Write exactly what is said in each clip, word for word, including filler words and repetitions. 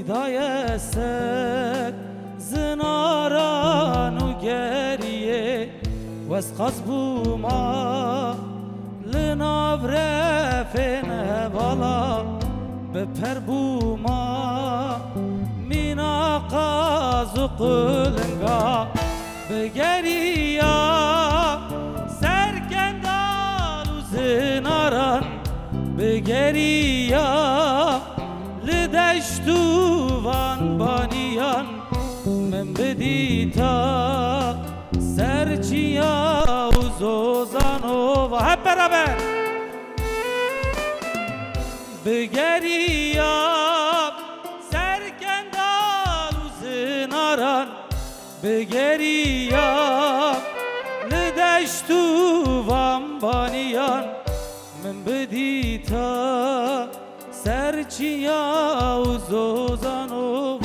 صدای سگ زناران و گریه و از قصب ما لناو رفن بالا بپر بو ما مینا قاز و قلنگا بگریا سرکندال و زناران بگریا لدشت و وان بانیان من بدیتا سرچیا و زوزانو و هب برابر بگریا سرکندال و زناران بگریا لدشت و وان بانیان من بدیتا سرچیا و زوزانو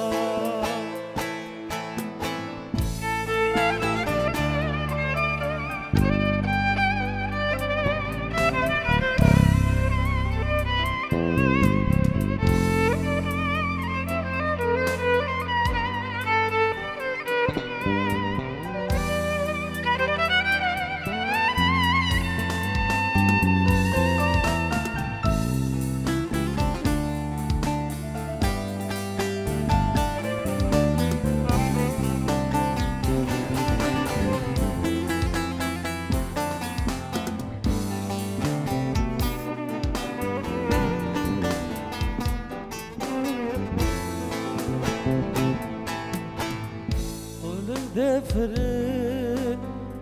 دفرن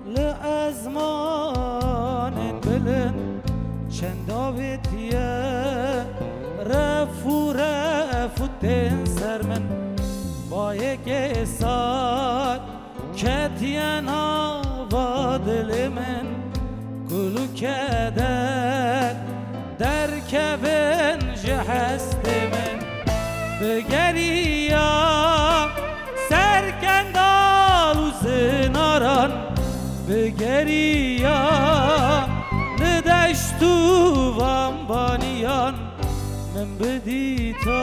لأزمان بلن چند آویتیه رفو رفو تنسر من با یک سال کتین آوا دل من گلو کدر در کبن جهست من بگریا سرکندال و زناران بگریا ندشت و وانبانیان من بدیتا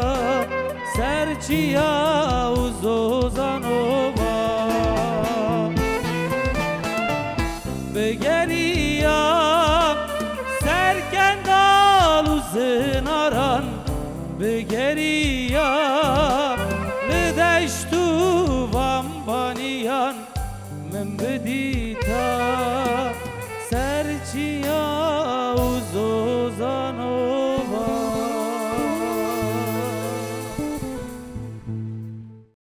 سرچیا و زوزانو بگریا سرکندال و زناران بگریا ندشت و وانبانیان من بدی